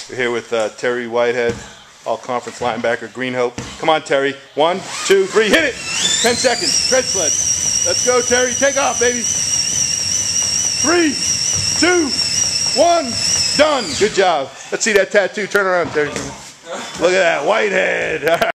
We're here with Terry Whitehead, all-conference linebacker, Green Hope. Come on, Terry. 1, 2, 3, hit it! 10 seconds. Tread sled. Let's go, Terry. Take off, baby. 3, 2, 1. Done. Good job. Let's see that tattoo. Turn around, Terry. Look at that. Whitehead.